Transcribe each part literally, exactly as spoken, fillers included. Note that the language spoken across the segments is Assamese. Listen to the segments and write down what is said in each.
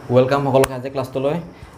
ওয়েলকাম সকলকে আজি ক্লাছটোলৈ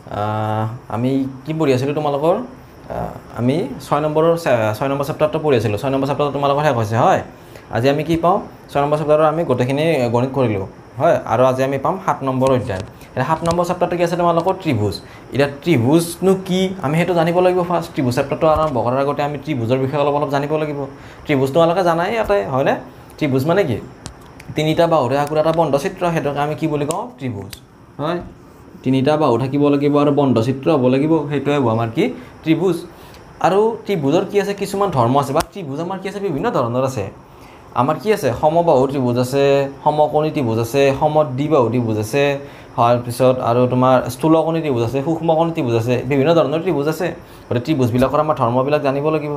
আমি কি পঢ়ি আছিলোঁ তোমালোকৰ আমি ছয় নম্বৰৰ ছয় নম্বৰ চেপ্টাৰটো পঢ়ি আছিলোঁ ছয় নম্বৰ চেপ্টাৰটো তোমালোকৰ শেষ হৈছে হয় আজি আমি কি পাওঁ ছয় নম্বৰ চেপ্টাৰৰ আমি গোটেইখিনি গণিত কৰিলোঁ হয় আৰু আজি আমি পাম সাত নম্বৰ অধ্যায় এটা সাত নম্বৰ চেপ্টাৰটো কি আছে তোমালোকৰ ত্ৰিভুজ এটা ত্ৰিভুজনো কি আমি হেতু জানিব লাগিব ফাৰ্স্ট ত্ৰিভুজ চেপ্টাৰটো আৰম্ভ কৰাৰ আগতে আমি ত্ৰিভুজৰ বিষয়ে অলপ অলপ জানিব লাগিব ত্ৰিভুজ তোমালোকে জানাই ইয়াতে হয়নে ত্ৰিভুজ মানে কি তিনিটা বাহুৰে আকুৰ এটা বন্ধ চিত্ৰ হেতুকে আমি কি বুলি কওঁ ত্ৰিভুজ হয় তিনিটা বাহু থাকিব লাগিব আৰু বন্ধ চিত্ৰ হ'ব লাগিব হেতুৱে হ'ব আমাৰ কি ত্ৰিভুজ আৰু ত্ৰিভুজৰ কি আছে কিছুমান ধৰ্ম আছে বা ত্ৰিভুজ আমাৰ কি আছে বিভিন্ন ধৰণৰ আছে আমাৰ কি আছে সমবাহু ত্ৰিভুজ আছে সমকোণী ত্ৰিভুজ আছে সমদ্বিবাহু ত্ৰিভুজ আছে তাৰ পিছত আৰু তোমাৰ স্থূলকোণী ত্ৰিভুজ আছে সূক্ষ্মকোণী ত্ৰিভুজ আছে বিভিন্ন ধৰণৰ ত্ৰিভুজ আছে গতিকে ত্ৰিভুজবিলাকৰ আমাৰ ধৰ্মবিলাক জানিব লাগিব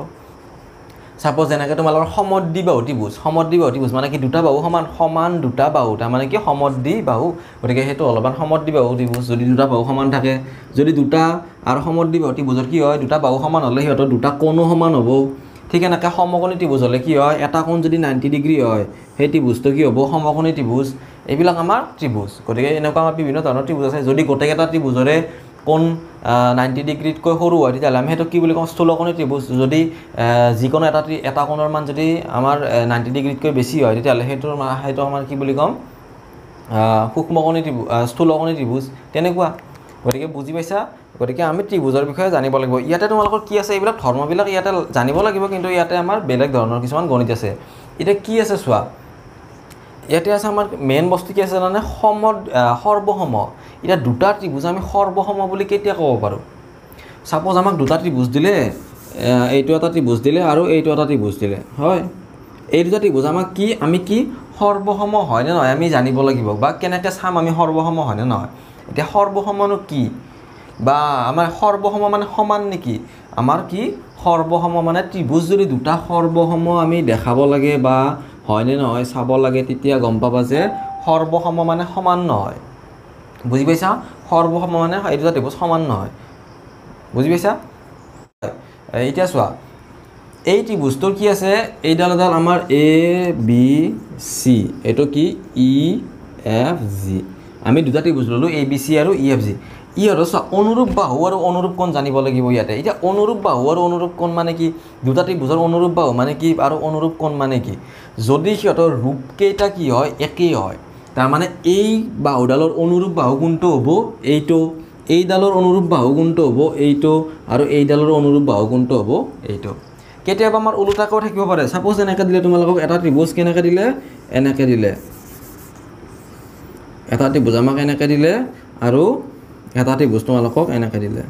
সাপোজ যেনেকৈ তোমালোকৰ সমদ্বিবাহু ত্ৰিভুজ সমদ্বিবাহু ত্ৰিভুজ মানে কি দুটা বাহু সমান সমান দুটা বাহু তাৰ মানে কি সমদ্বিবাহু গতিকে হেতু অলপমান সমদ্বিবাহু ত্ৰিভুজ যদি দুটা বাহু সমান থাকে যদি দুটা আৰু সমদ্বিবাহু ত্ৰিভুজৰ কি হয় দুটা বাহু সমান হ'লে হিহঁতৰ দুটা কোণো সমান হ'ব ঠিক এনেকৈ সমকোণী ত্ৰিভুজ হ'লে কি হয় এটা কোণ যদি নব্বৈ ডিগ্ৰী হয় সেই ত্ৰিভুজটো কি হ'ব সমকোণী ত্ৰিভুজ এইবিলাক আমাৰ ত্ৰিভুজ গতিকে এনেকুৱা আমাৰ বিভিন্ন ধৰণৰ ত্ৰিভুজ আছে যদি গোটেইকেইটা ত্ৰিভুজৰে কোণ নব্বৈ ডিগ্ৰীতকৈ সৰু হয় তেতিয়াহ'লে আমি হেতু কি বুলি কওঁ স্থূলকোণী ত্ৰিভুজ যদি যিকোনো এটা এটা কোণৰ মান যদি আমাৰ নব্বৈ ডিগ্ৰীতকৈ বেছি হয় তেতিয়াহ'লে হেতুৰ হেতু আমাৰ কি বুলি কম সূক্ষ্মকোণী ত্ৰিভুজ স্থূলকোণী ত্ৰিভুজ তেনেকুৱা গতিকে বুজি পাইছা গতিকে আমি ত্ৰিভুজৰ বিষয়ে জানিব লাগিব ইয়াতে তোমালোকৰ কি আছে এইবিলাক ধৰ্মবিলাক ইয়াতে জানিব লাগিব কিন্তু ইয়াতে আমাৰ বেলেগ ধৰণৰ কিছুমান গণিত আছে এতিয়া কি আছে চোৱা ইয়াতে আছে আমাৰ মেইন বস্তু কি আছে জানানে সম সৰ্বসম এটা দুটা ত্ৰিভুজ আমি সৰ্বসম বুলি কেতিয়া ক'ব পাৰোঁ সাপোজ আমাক দুটা ত্ৰিভুজ দিলে এইটো এটা ত্ৰিভুজ দিলে আৰু এইটো এটা ত্ৰিভুজ দিলে হয় এই দুটা ত্ৰিভুজ আমাক কি আমি কি সৰ্বসম হয় নে নহয় আমি জানিব লাগিব বা কেনেকৈ চাম আমি সৰ্বসম হয় নে নহয় এতিয়া সৰ্বসমনো কি বা আমাৰ সৰ্বসম মানে সমান নেকি আমাৰ কি সৰ্বসম মানে ত্ৰিভুজ যদি দুটা সৰ্বসম আমি দেখাব লাগে বা হয়নে নহয় চাব লাগে তেতিয়া গম পাবা যে সৰ্বসম মানে সমান নহয় বুজি পাইছা সৰ্বসম মানে এই দুটা ত্ৰিভুজ সমান নহয় বুজি পাইছা এতিয়া চোৱা এই ত্ৰিভুজটোৰ কি আছে এইডাল এডাল আমাৰ এ বি চি এইটো কি ই এফ জি আমি দুটা ত্ৰিভুজ ল'লোঁ এ বি চি আৰু ই এফ জি ইহঁতৰ চোৱা অনুৰূপ বাহু আৰু অনুৰূপ কোণ জানিব লাগিব ইয়াতে এতিয়া অনুৰূপ বাহু আৰু অনুৰূপ কোণ মানে কি দুটা ত্ৰিভুজৰ অনুৰূপ বাহু মানে কি আৰু অনুৰূপ কোণ মানে কি যদি সিহঁতৰ ৰূপকেইটা কি হয় একেই হয় তাৰ মানে এই বাহুডালৰ অনুৰূপ বাহু কোনটো হ'ব এইটো এইডালৰ অনুৰূপ বাহু কোনটো হ'ব এইটো আৰু এইডালৰ অনুৰূপ বাহু কোনটো হ'ব এইটো কেতিয়াবা আমাৰ ওলোটাকৈ থাকিব পাৰে সাপোজ এনেকৈ দিলে তোমালোকক এটা ত্ৰিভুজ কেনেকৈ দিলে এনেকৈ দিলে এটা ত্ৰিভুজ আমাক এনেকৈ দিলে আৰু এটা ত্ৰিভুজ তোমালোকক এনেকৈ দিলে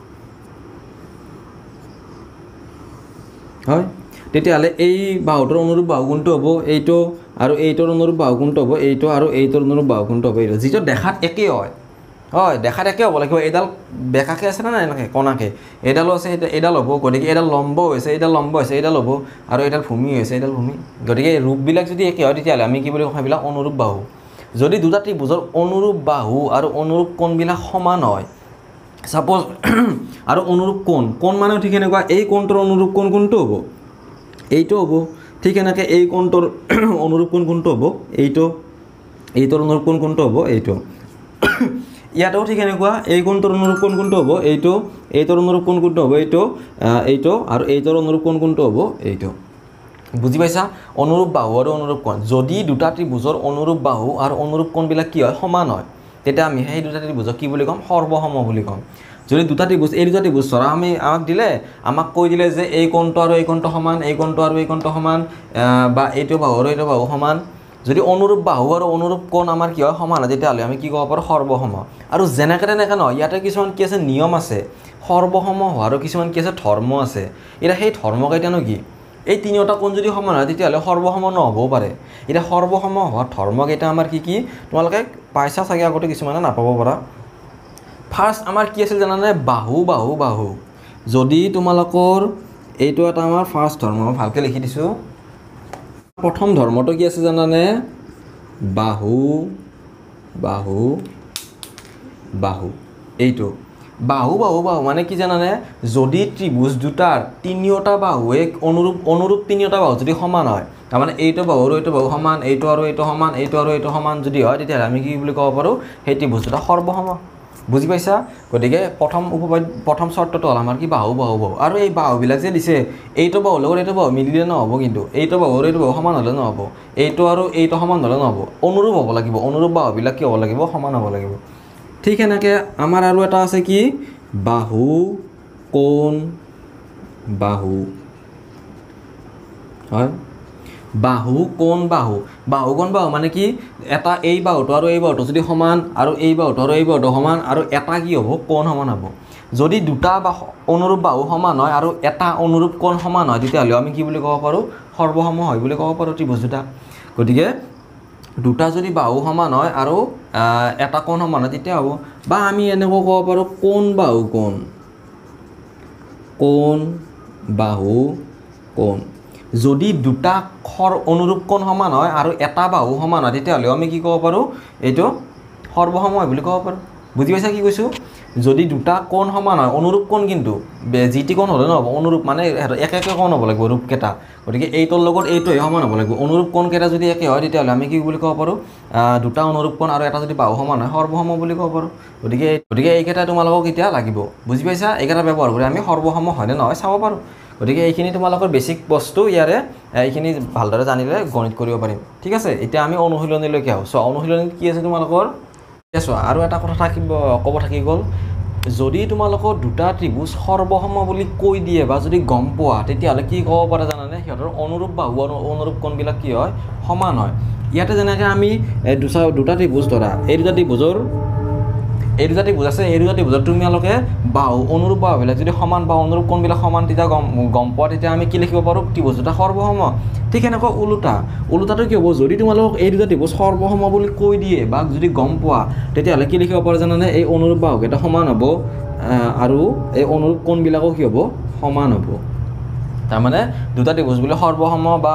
হয় তেতিয়াহ'লে এই বাহুটোৰ অনুৰূপ বাহু কোনটো হ'ব এইটো আৰু এইটোৰ অনুৰূপ বাহু কোনটো হ'ব এইটো আৰু এইটোৰ অনুৰূপ বাহু কোনটো হ'ব এইটো যিটো দেখাত একেই হয় হয় দেখাত একে হ'ব লাগিব এইডাল বেকাকৈ আছে না এনেকৈ কণাকৈ এইডালো আছে এইডাল হ'ব গতিকে এইডাল লম্ব হৈছে এইডাল লম্ব হৈছে এইডাল হ'ব আৰু এইডাল ভূমি হৈছে এইডাল ভূমি গতিকে ৰূপবিলাক যদি একে হয় তেতিয়াহ'লে আমি কি বুলি কওঁ সেইবিলাক অনুৰূপ বাহু যদি দুটা ত্ৰিভুজৰ অনুৰূপ বাহু আৰু অনুৰূপ কোণবিলাক সমান হয় সাপোজ আৰু অনুৰূপ কোণ কোণ মানে ঠিক এনেকুৱা এই কোণটোৰ অনুৰূপ কোণ কোনটো হ'ব এইটো হ'ব ঠিক এনেকৈ এই কোণটোৰ অনুৰূপ কোণ কোনটো হ'ব এইটো এইটোৰ অনুৰূপ কোণ কোনটো হ'ব এইটো ইয়াতেও ঠিক এনেকুৱা এই কোণটোৰ অনুৰূপ কোণ কোনটো হ'ব এইটো এইটোৰ অনুৰূপ কোণ কোনটো হ'ব এইটো এইটো আৰু এইটোৰ অনুৰূপ কোণ কোনটো হ'ব এইটো বুজি পাইছা অনুৰূপ বাহু আৰু অনুৰূপ কোণ যদি দুটা ত্ৰিভুজৰ অনুৰূপ বাহু আৰু অনুৰূপ কোণবিলাক কি হয় সমান হয় তেতিয়া আমি সেই দুটা ত্ৰিভুজক কি বুলি ক'ম সৰ্বসম বুলি ক'ম যদি দুটা ত্ৰিভুজ এই দুটা ত্ৰিভুজ ধৰা আমি আমাক দিলে আমাক কৈ দিলে যে এই কোণটো আৰু এই কোণটো সমান এই কোণটো আৰু এই কোণটো সমান বা এইটো বাহু আৰু এইটো বাহু সমান যদি অনুৰূপ বাহু আৰু অনুৰূপ কোণ আমাৰ কি হয় সমান হয় তেতিয়াহ'লে আমি কি ক'ব পাৰোঁ সৰ্বসম আৰু যেনেকৈ তেনেকৈ নহয় ইয়াতে কিছুমান কি আছে নিয়ম আছে সৰ্বসম হোৱাৰো কিছুমান কি আছে ধৰ্ম আছে এতিয়া সেই ধৰ্মকেইটানো কি এই তিনিওটা কোণ যদি সমান হয় তেতিয়াহ'লে সৰ্বসম নহ'বও পাৰে এতিয়া সৰ্বসম হোৱা ধৰ্মকেইটা আমাৰ কি কি তোমালোকে পাইছা চাগে আগতে কিছুমানে নাপাব পাৰা ফাৰ্ষ্ট আমাৰ কি আছিল জানানে বাহু বাহু বাহু যদি তোমালোকৰ এইটো এটা আমাৰ ফাৰ্ষ্ট ধৰ্ম ভালকৈ লিখি দিছোঁ প্ৰথম ধৰ্মটো কি আছে জানানে বাহু বাহু বাহু এইটো বাহু বাহু বাহু মানে কি জানানে যদি ত্ৰিভুজ দুটাৰ তিনিওটা বাহুৱে অনুৰূপ অনুৰূপ তিনিওটা বাহু যদি সমান হয় তাৰ মানে এইটো বাহু আৰু এইটো বাহু সমান এইটো আৰু এইটো সমান এইটো আৰু এইটো সমান যদি হয় তেতিয়া আমি কি বুলি ক'ব পাৰো সেই ত্ৰিভুজ দুটা সৰ্বসম বুজি পাইছা গতিকে প্ৰথম উপপাদ্য প্ৰথম শৰ্তটো হ'ল আমাৰ কি বাহু বাহু বাহু আৰু এই বাহুবিলাক যে দিছে এইটো বাহু লগত এইটো বাহু মিলিলে নহ'ব কিন্তু এইটো বাহু আৰু এইটো বাহু সমান হ'লে নহ'ব এইটো আৰু এইটো সমান হ'লে নহ'ব অনুৰূপ হ'ব লাগিব অনুৰূপ বাহুবিলাক কি হ'ব লাগিব সমান হ'ব লাগিব ঠিক এনেকৈ আমাৰ আৰু এটা আছে কি বাহু কোণ বাহু হয় বাহু কোণ বাহু বাহু কোণ বাহু মানে কি এটা এই বাহুটো আৰু এই বাহুটো যদি সমান আৰু এই বাহুটো আৰু এই বাহুটো সমান আৰু এটা কি হ'ব কোণ সমান হ'ব যদি দুটা বা অনুৰূপ বাহু সমান হয় আৰু এটা অনুৰূপ কোণ সমান হয় তেতিয়াহ'লে আমি কি বুলি ক'ব পাৰোঁ সৰ্বসম হয় বুলি ক'ব পাৰোঁ ত্ৰিভুজ দুটা গতিকে দুটা যদি বাহু সমান হয় আৰু এটা কোণ সমান হয় তেতিয়া হ'ব বা আমি এনেকৈ ক'ব পাৰোঁ কোণ বাহু কোণ কোণ বাহু কোণ যদি দুটা খৰ অনুৰূপ কোণ সমান হয় আৰু এটা বাহু সমান হয় তেতিয়াহ'লে আমি কি ক'ব পাৰোঁ এইটো সৰ্বসম হয় বুলি ক'ব পাৰোঁ বুজি পাইছা কি কৈছোঁ যদি দুটা কোণ সমান হয় অনুৰূপ কোণ কিন্তু যিটি কোণ হ'লে নহ'ব অনুৰূপ মানে একে একে কোণ হ'ব লাগিব ৰূপকেইটা গতিকে এইটোৰ লগত এইটোহে সমান হ'ব লাগিব অনুৰূপ কোণকেইটা যদি একে হয় তেতিয়াহ'লে আমি কি বুলি ক'ব পাৰোঁ দুটা অনুৰূপ কোণ আৰু এটা যদি বাহু সমান হয় সৰ্বসম বুলি ক'ব পাৰোঁ গতিকে গতিকে এইকেইটা তোমালোকক এতিয়া লাগিব বুজি পাইছা এইকেইটা ব্যৱহাৰ কৰি আমি সৰ্বসম হয়নে নহয় চাব পাৰোঁ গতিকে এইখিনি তোমালোকৰ বেছিক বস্তু ইয়াৰে এইখিনি ভালদৰে জানিলে গণিত কৰিব পাৰিম ঠিক আছে এতিয়া আমি অনুশীলনীলৈকে আহোঁ চ' অনুশীলনীত কি আছে তোমালোকৰ চোৱা আৰু এটা কথা থাকিব ক'ব থাকি গ'ল যদি তোমালোকৰ দুটা ত্ৰিভুজ সৰ্বসম বুলি কৈ দিয়ে বা যদি গম পোৱা তেতিয়াহ'লে কি ক'ব পাৰা জানানে সিহঁতৰ অনুৰূপ বাহু আৰু অনুৰূপ কোণবিলাক কি হয় সমান হয় ইয়াতে যেনেকৈ আমি দুটা দুটা ত্ৰিভুজ ধৰা এই দুটা ত্ৰিভুজৰ এই দুটা ত্ৰিভুজ আছে এই দুটা ত্ৰিভুজত তোমালোকে বাহু অনুৰূপ বাহুবিলাক যদি সমান বা অনুৰূপ কোণবিলাক সমান তেতিয়া গম গম পোৱা তেতিয়া আমি কি লিখিব পাৰোঁ ত্ৰিভুজ দুটা সৰ্বসম ঠিক এনেকৈ ওলোটা ওলোটাটো কি হ'ব যদি তোমালোকক এই দুটা ত্ৰিভুজ সৰ্বসম বুলি কৈ দিয়ে বা যদি গম পোৱা তেতিয়াহ'লে কি লিখিব পাৰা জানানে এই অনুৰূপ বাহুকেইটা সমান হ'ব আৰু এই অনুৰূপ কোণবিলাকো কি হ'ব সমান হ'ব তাৰমানে দুটা ত্ৰিভুজ বুলি সৰ্বসম বা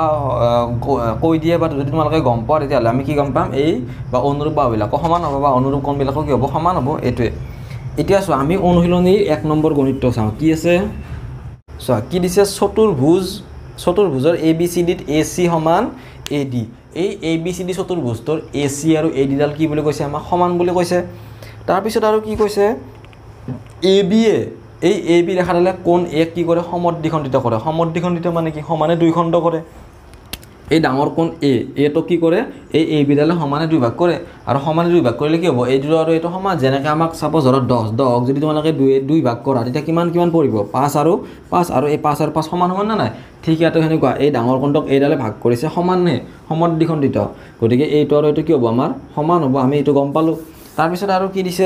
কৈ দিয়ে বা যদি তোমালোকে গম পোৱা তেতিয়াহ'লে আমি কি গম পাম এই বা অনুৰূপ বাহুবিলাকো সমান হ'ব বা অনুৰূপ কোণবিলাকো কি হ'ব সমান হ'ব এইটোৱে এতিয়া চোৱা আমি অনুশীলনীৰ এক নম্বৰ গণিতটো চাওঁ কি আছে চোৱা কি দিছে চতুৰ্ভুজ চতুৰ্ভুজৰ এ বি চি ডিত এ চি সমান এ ডি এই এ বি চি ডি চতুৰ্ভুজটোৰ এ চি আৰু এ ডিডাল কি বুলি কৈছে আমাক সমান বুলি কৈছে তাৰপিছত আৰু কি কৈছে এ বি এ এই এ বি ৰেখাডালে কোণ এক কি কৰে সমদ্বিখণ্ডিত কৰে সমদ্বিখণ্ডিত মানে কি সমানে দুই খণ্ড কৰে এই ডাঙৰ কোণ এ এটো কি কৰে এই এ বিডালে সমানে দুই ভাগ কৰে আৰু সমানে দুই ভাগ কৰিলে কি হ'ব এই দুটা আৰু এইটো সমান যেনেকৈ আমাক চাপ'জ ধৰক দহ দহক যদি তোমালোকে দুই দুই ভাগ কৰা তেতিয়া কিমান কিমান পৰিব পাঁচ আৰু পাঁচ আৰু এই পাঁচ আৰু পাঁচ সমান সমান নে নাই ঠিক ইয়াতো সেনেকুৱা এই ডাঙৰ কোণটোক এইডালে ভাগ কৰিছে সমানে সমদ্বিখণ্ডিত গতিকে এইটো আৰু এইটো কি হ'ব আমাৰ সমান হ'ব আমি এইটো গম পালোঁ তাৰপিছত আৰু কি দিছে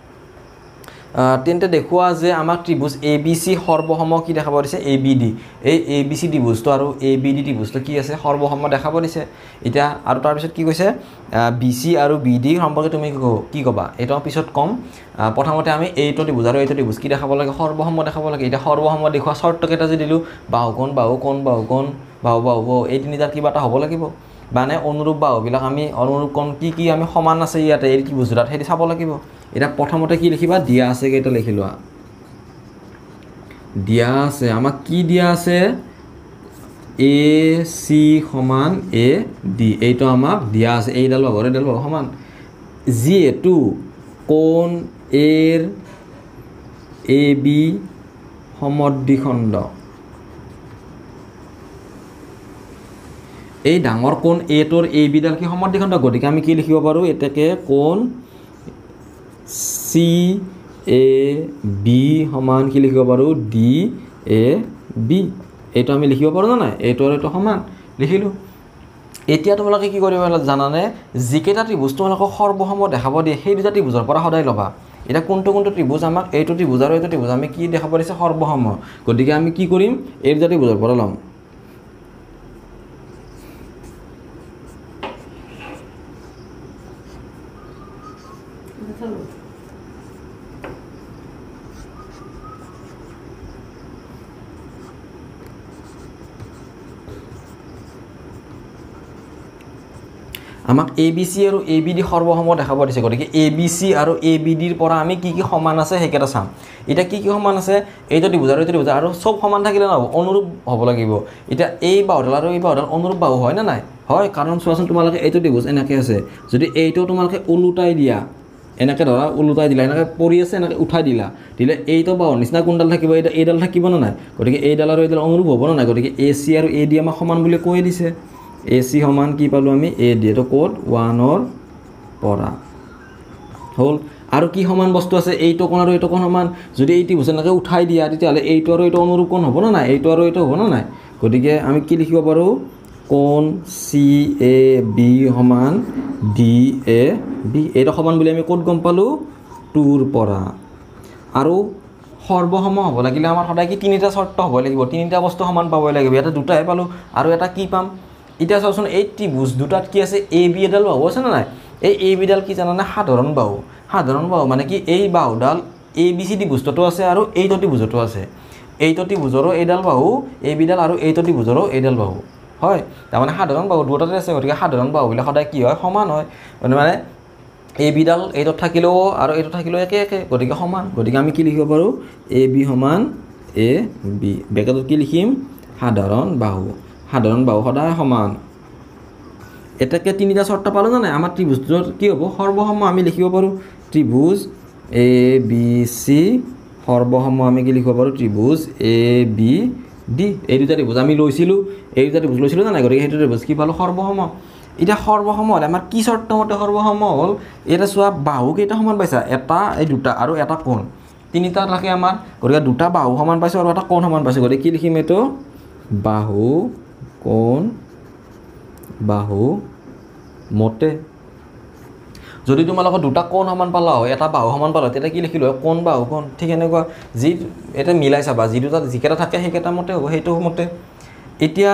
তেন্তে দেখুওৱা যে আমাক ত্ৰিভুজ এ বি চি সৰ্বসম কি দেখাব দিছে এ বি ডি এই এ বি চি ত্ৰিভুজটো আৰু এ বি ডি ত্ৰিভুজটো কি আছে সৰ্বসম দেখাব দিছে এতিয়া আৰু তাৰপিছত কি কৈছে বি চি আৰু বি ডি সম্পৰ্কে তুমি কি ক'বা এইটো পিছত ক'ম প্ৰথমতে আমি এইটো ত্ৰিভুজ আৰু এইটো ত্ৰিভুজ কি দেখাব লাগে সৰ্বসম দেখাব লাগে এতিয়া সৰ্বসম দেখুওৱা চৰ্তকেইটা যে দিলোঁ বাহু কোণ বাহু কোণ বাহু কোণ বাহু বাহু বাহু এই তিনিটাৰ কিবা এটা হ'ব লাগিব মানে অনুৰূপ বাহুবিলাক আমি অনুৰূপ কোণ কি কি আমি সমান আছে ইয়াতে এই ত্ৰিভুজটোত সেইটো চাব লাগিব এটা প্ৰথমতে কি লিখিবা দিয়া আছে কেইটা লিখি লোৱা দিয়া আছে আমাক কি দিয়া আছে এ চি সমান এ ডি এইটো আমাক দিয়া আছে এইডাল বাহু এইডাল বাহু সমান যিহেতু কোণ এৰ এ বি সমদ্বিখণ্ড এই ডাঙৰ কোণ এটোৰ এ বিডাল কি সমদ্বিখণ্ড গতিকে আমি কি লিখিব পাৰোঁ এটাকে কোণ চি এ বি সমান কি লিখিব পাৰোঁ ডি এ বি এইটো আমি লিখিব পাৰোঁ নে নাই এইটো আৰু এইটো সমান লিখিলোঁ এতিয়া তোমালোকে কি কৰিব জানানে যিকেইটা ত্ৰিভুজ তোমালোকক সৰ্বসম দেখাব দিয়ে সেই দুটা ত্ৰিভুজৰ পৰা সদায় ল'বা এতিয়া কোনটো কোনটো ত্ৰিভুজ আমাক এইটো ত্ৰিভুজ আৰু এইটো ত্ৰিভুজ আমি কি দেখাব দিছে সৰ্বসম গতিকে আমি কি কৰিম এই দুটা ত্ৰিভুজৰ পৰা ল'ম আমাক এ বি চি আৰু এ বি ডি সৰ্বসম দেখাব দিছে গতিকে এ বি চি আৰু এ বি ডিৰ পৰা আমি কি কি সমান আছে সেইকেইটা চাম এতিয়া কি কি সমান আছে এইটো ত্ৰিভুজ আৰু এইটো ত্ৰিভুজ আৰু সব সমান থাকিলে নহ'ব অনুৰূপ হ'ব লাগিব এতিয়া এই বাহুডাল আৰু এই বাহুডাল অনুৰূপ বাহু হয় না নাই হয় কাৰণ চোৱাচোন তোমালোকে এইটো ত্ৰিভুজ এনেকৈ আছে যদি এইটো তোমালোকে ওলোটাই দিয়া এনেকৈ ধৰা ওলোটাই দিলা এনেকৈ পৰি আছে এনেকৈ উঠাই দিলা দিলে এইটো বাহুৰ নিচিনা কোনডাল থাকিব এইটো এইডাল থাকিব না নাই গতিকে এইডাল আৰু এইডাল অনুৰূপ হ'ব না নাই গতিকে এ চি আৰু এ ডি আমাক সমান বুলি কৈ দিছে এ চি সমান কি পালোঁ আমি এ ডি এইটো ক'ত ওৱানৰ পৰা হ'ল আৰু কি সমান বস্তু আছে এইটো কোণ আৰু এইটো কোণ সমান যদি এই ত্ৰিভুজ এনেকৈ উঠাই দিয়া তেতিয়াহ'লে এইটো আৰু এইটো অনুৰূপ কোণ হ'ব না নাই এইটো আৰু এইটো হ'ব না নাই গতিকে আমি কি লিখিব পাৰোঁ কোণ চি এ বি সমান ডি এ বি এইটো সমান বুলি আমি ক'ত গম পালোঁ টুৰ পৰা আৰু সৰ্বসম হ'ব লাগিলে আমাৰ সদায় কি তিনিটা চৰ্ত হ'ব লাগিব তিনিটা বস্তু সমান পাবই লাগিব ইয়াতে দুটাহে পালোঁ আৰু এটা কি পাম এতিয়া চাওকচোন এই ত্ৰিভুজ দুটাত কি আছে এ বি এডাল বাহু আছে না নাই এই এ বিডাল কি জানানে সাধাৰণ বাহু সাধাৰণ বাহু মানে কি এই বাহুডাল এ বি চি ত্ৰিভুজটো আছে আৰু এইটো ত্ৰিভুজটো আছে এইটো ত্ৰিভুজৰো এইডাল বাহু এ বিডাল আৰু এইটো ত্ৰিভুজৰো এইডাল বাহু হয় তাৰমানে সাধাৰণ বাহু দুটাতে আছে গতিকে সাধাৰণ বাহুবিলাক সদায় কি হয় সমান হয় মানে মানে এ বিডাল এইটোত থাকিলেও আৰু এইটো থাকিলেও একে একে গতিকে সমান গতিকে আমি কি লিখিব পাৰোঁ এ বি সমান এ বি ব্ৰেকেটত কি লিখিম সাধাৰণ বাহু সাধাৰণ বাহু সদায় সমান এটাকে তিনিটা চৰ্ত পালোঁ না নাই আমাৰ ত্ৰিভুজটোৰ কি হ'ব সৰ্বসম আমি লিখিব পাৰোঁ ত্ৰিভুজ এ বি চি সৰ্বসম আমি কি লিখিব পাৰোঁ ত্ৰিভুজ এ বি ডি এই দুটা ত্ৰিভুজ আমি লৈছিলোঁ এই দুটা ত্ৰিভুজ লৈছিলোঁ না নাই গতিকে সেইটো ত্ৰিভুজ কি পালোঁ সৰ্বসম এতিয়া সৰ্বসম হ'লে আমাৰ কি চৰ্ত মতে সৰ্বসম হ'ল এটা চোৱা বাহু কেইটা সমান পাইছা এটা এই দুটা আৰু এটা কোণ তিনিটা থাকে আমাৰ গতিকে দুটা বাহু সমান পাইছোঁ আৰু এটা কোণ সমান পাইছোঁ গতিকে কি লিখিম এইটো বাহু কোণ বাহু মতে যদি তোমালোকৰ দুটা কোণ সমান পালা হয় এটা বাহু সমান পালা তেতিয়া কি লিখিলোঁ হয় কোণ বাহু কোণ ঠিক এনেকুৱা যি এটা মিলাই চাবা যি দুটা যিকেইটা থাকে সেইকেইটা মতে হ'ব সেইটো মতে এতিয়া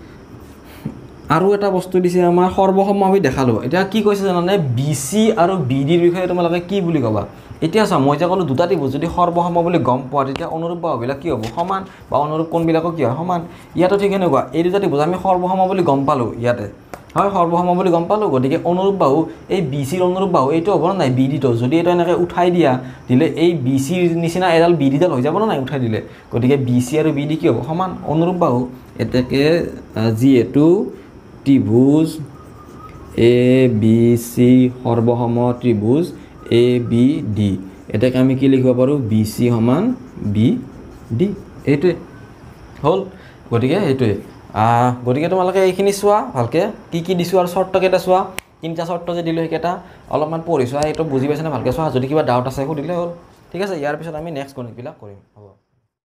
আৰু এটা বস্তু দিছে আমাৰ সৰ্বসম আমি দেখালোঁ এতিয়া কি কৈছে জানানে বি চি আৰু বি ডিৰ বিষয়ে তোমালোকে কি বুলি ক'বা এতিয়া চা মই যে ক'লোঁ দুটা ত্ৰিভুজ যদি সৰ্বসম বুলি গম পোৱা তেতিয়া অনুৰূপ বাহুবিলাক কি হ'ব সমান বা অনুৰূপ কোণবিলাকো কি হয় সমান ইয়াতো ঠিক এনেকুৱা এই দুটা ত্ৰিভুজ আমি সৰ্বসম বুলি গম পালোঁ ইয়াতে হয় সৰ্বসম বুলি গম পালোঁ গতিকে অনুৰূপ বাহু এই বি চিৰ অনুৰূপ বাহু এইটো হ'ব নাই বি ডিটো যদি এইটো এনেকৈ উঠাই দিয়া দিলে এই বি চিৰ নিচিনা এডাল বি ডিডাল হৈ যাব নাই উঠাই দিলে গতিকে বি চি আৰু বি ডি কি হ'ব সমান অনুৰূপ বাহু এতেকে যিহেতু ত্ৰিভুজ এ বি চি সৰ্বসম ত্ৰিভুজ এ বি ডি এটাকে আমি কি লিখিব পাৰোঁ বি চি সমান বি ডি এইটোৱে হ'ল গতিকে সেইটোৱে গতিকে তোমালোকে এইখিনি চোৱা ভালকৈ কি কি দিছোঁ আৰু চৰ্তকেইটা চোৱা তিনিটা চৰ্ত যে দিলোঁ সেইকেইটা অলপমান পঢ়ি চোৱা এইটো বুজি পাইছেনে ভালকৈ চোৱা যদি কিবা ডাউট আছে সুধিলে হ'ল ঠিক আছে ইয়াৰ পিছত আমি নেক্সট গণিতবিলাক কৰিম হ'ব